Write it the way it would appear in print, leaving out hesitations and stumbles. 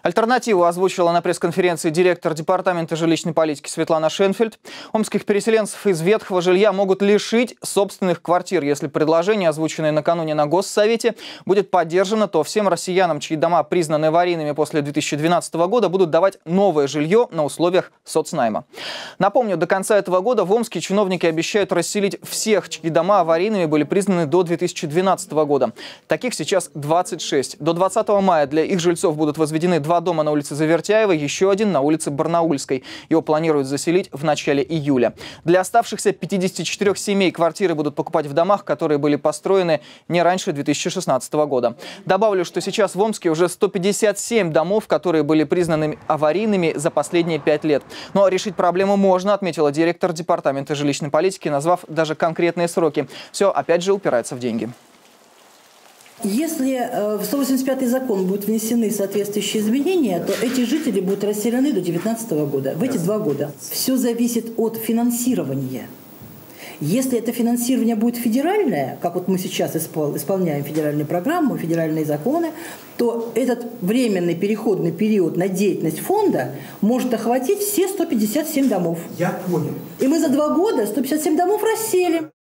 Альтернативу озвучила на пресс-конференции директор департамента жилищной политики Светлана Шенфельд. Омских переселенцев из ветхого жилья могут лишить собственных квартир. Если предложение, озвученное накануне на Госсовете, будет поддержано, то всем россиянам, чьи дома признаны аварийными после 2012 года, будут давать новое жилье на условиях соцнайма. Напомню, до конца этого года в Омске чиновники обещают расселить всех, чьи дома аварийными были признаны до 2012 года. Таких сейчас 26. До 20 мая для их жильцов будут возведены 2 дома на улице Завертяева, еще один на улице Барнаульской. Его планируют заселить в начале июля. Для оставшихся 54 семей квартиры будут покупать в домах, которые были построены не раньше 2016 года. Добавлю, что сейчас в Омске уже 157 домов, которые были признаны аварийными за последние 5 лет. Но решить проблему можно, отметила директор департамента жилищной политики, назвав даже конкретные сроки. Все, опять же, упирается в деньги. Если в 185-й закон будут внесены соответствующие изменения, то эти жители будут расселены до 2019 года, в эти 2 года. Все зависит от финансирования. Если это финансирование будет федеральное, как вот мы сейчас исполняем федеральные программы, федеральные законы, то этот временный переходный период на деятельность фонда может охватить все 157 домов. Я понял. И мы за 2 года 157 домов расселим.